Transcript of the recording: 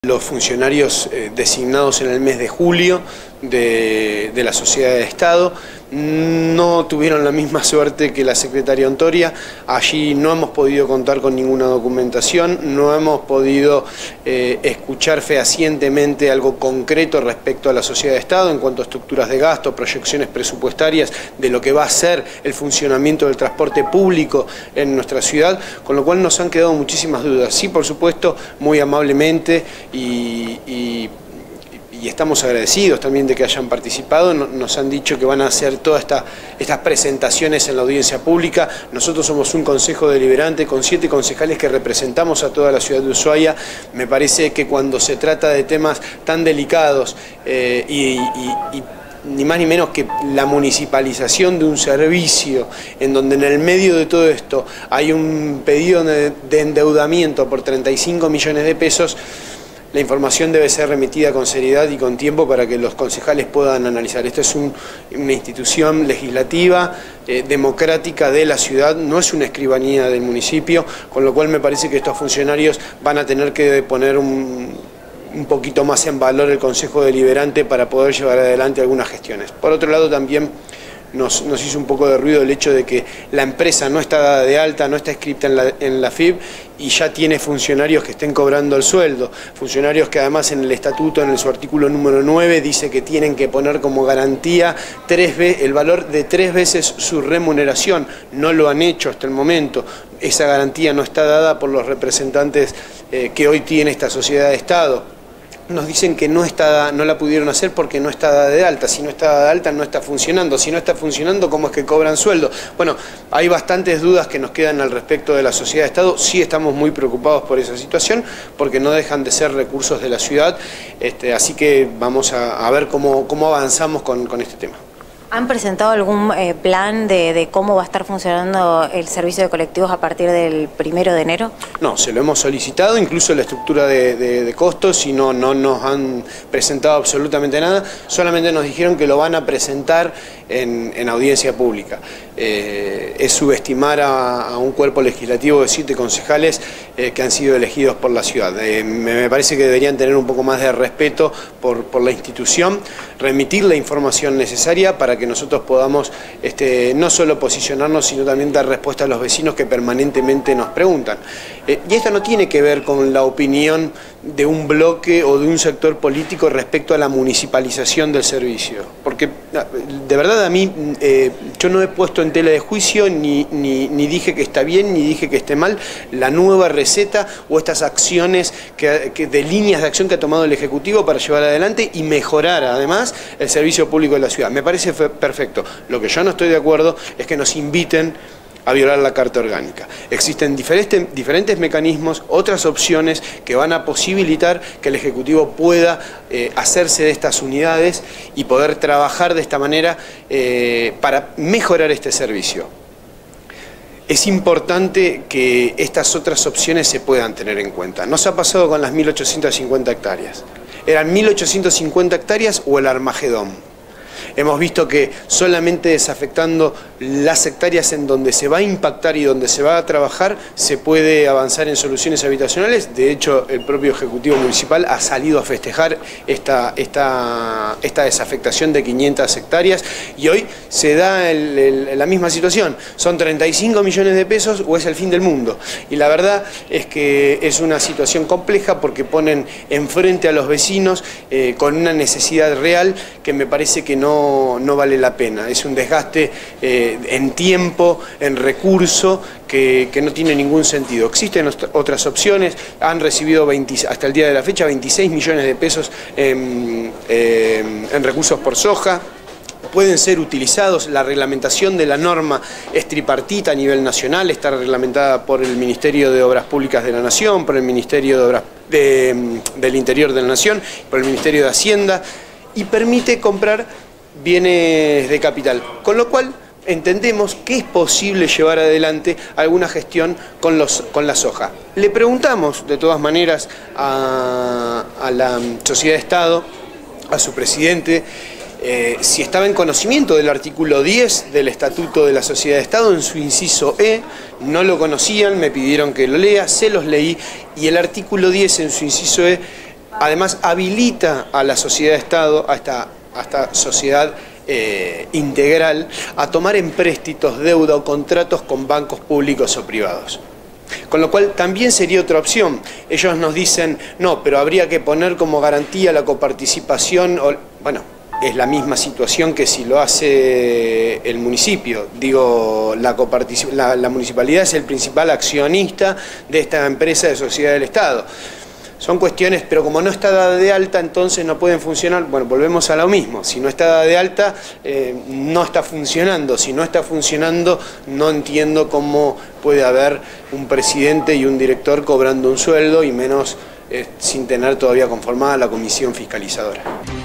Los funcionarios designados en el mes de julio de la Sociedad de Estado no tuvieron la misma suerte que la secretaria Ontoria. Allí no hemos podido contar con ninguna documentación, no hemos podido escuchar fehacientemente algo concreto respecto a la Sociedad de Estado en cuanto a estructuras de gasto, proyecciones presupuestarias de lo que va a ser el funcionamiento del transporte público en nuestra ciudad, con lo cual nos han quedado muchísimas dudas. Sí, por supuesto, muy amablemente y estamos agradecidos también de que hayan participado. Nos han dicho que van a hacer todas estas presentaciones en la audiencia pública. Nosotros somos un consejo deliberante con 7 concejales que representamos a toda la ciudad de Ushuaia. Me parece que cuando se trata de temas tan delicados ni más ni menos que la municipalización de un servicio, en donde en el medio de todo esto hay un pedido de endeudamiento por 35 millones de pesos, la información debe ser remitida con seriedad y con tiempo para que los concejales puedan analizar. Esta es una institución legislativa, democrática de la ciudad, no es una escribanía del municipio, con lo cual me parece que estos funcionarios van a tener que poner un poquito más en valor el Consejo Deliberante para poder llevar adelante algunas gestiones. Por otro lado, también nos hizo un poco de ruido el hecho de que la empresa no está dada de alta, no está inscrita en la FIB y ya tiene funcionarios que estén cobrando el sueldo. Funcionarios que además en el estatuto, en su artículo número 9, dice que tienen que poner como garantía el valor de 3 veces su remuneración. No lo han hecho hasta el momento. Esa garantía no está dada por los representantes que hoy tiene esta sociedad de Estado. Nos dicen que no la pudieron hacer porque no está dada de alta. Si no está dada de alta, no está funcionando. Si no está funcionando, ¿cómo es que cobran sueldo? Bueno, hay bastantes dudas que nos quedan al respecto de la Sociedad de Estado. Sí estamos muy preocupados por esa situación, porque no dejan de ser recursos de la ciudad. Así que vamos a ver cómo avanzamos con este tema. ¿Han presentado algún plan de cómo va a estar funcionando el servicio de colectivos a partir del 1 de enero? No, se lo hemos solicitado, incluso la estructura de costos, y no nos han presentado absolutamente nada. Solamente nos dijeron que lo van a presentar en audiencia pública. Es subestimar a un cuerpo legislativo de 7 concejales que han sido elegidos por la ciudad. Me parece que deberían tener un poco más de respeto por la institución, remitir la información necesaria para que nosotros podamos no solo posicionarnos, sino también dar respuesta a los vecinos que permanentemente nos preguntan. Y esto no tiene que ver con la opinión de un bloque o de un sector político respecto a la municipalización del servicio, porque de verdad a mí yo no he puesto en tela de juicio ni dije que está bien ni dije que esté mal la nueva receta o estas acciones de líneas de acción que ha tomado el Ejecutivo para llevar adelante y mejorar además el servicio público de la ciudad. Me parece perfecto. Lo que yo no estoy de acuerdo es que nos inviten a violar la Carta Orgánica. Existen diferentes mecanismos, otras opciones que van a posibilitar que el Ejecutivo pueda hacerse de estas unidades y poder trabajar de esta manera para mejorar este servicio. Es importante que estas otras opciones se puedan tener en cuenta. Nos ha pasado con las 1.850 hectáreas. ¿Eran 1.850 hectáreas o el Armagedón? Hemos visto que solamente desafectando las hectáreas en donde se va a impactar y donde se va a trabajar se puede avanzar en soluciones habitacionales. De hecho, el propio Ejecutivo Municipal ha salido a festejar esta desafectación de 500 hectáreas y hoy se da la misma situación. ¿Son 35 millones de pesos o es el fin del mundo? Y la verdad es que es una situación compleja porque ponen enfrente a los vecinos con una necesidad real que me parece que no vale la pena. Es un desgaste en tiempo, en recurso, que no tiene ningún sentido. Existen otras opciones, han recibido hasta el día de la fecha 26 millones de pesos en recursos por soja. Pueden ser utilizados. La reglamentación de la norma es tripartita a nivel nacional, está reglamentada por el Ministerio de Obras Públicas de la Nación, por el Ministerio del Interior de la Nación, por el Ministerio de Hacienda, y permite comprar bienes de capital, con lo cual entendemos que es posible llevar adelante alguna gestión con la soja. Le preguntamos de todas maneras a la Sociedad de Estado, a su presidente, si estaba en conocimiento del artículo 10 del Estatuto de la Sociedad de Estado en su inciso E. No lo conocían, me pidieron que lo lea, se los leí, y el artículo 10 en su inciso E Además, habilita a la sociedad de Estado, a esta sociedad integral, a tomar empréstitos, deuda o contratos con bancos públicos o privados. Con lo cual también sería otra opción. Ellos nos dicen, no, pero habría que poner como garantía la coparticipación. Bueno, es la misma situación que si lo hace el municipio. Digo, la municipalidad es el principal accionista de esta empresa de sociedad del Estado. Son cuestiones, pero como no está dada de alta, entonces no pueden funcionar. Bueno, volvemos a lo mismo. Si no está dada de alta, no está funcionando. Si no está funcionando, no entiendo cómo puede haber un presidente y un director cobrando un sueldo y menos sin tener todavía conformada la comisión fiscalizadora.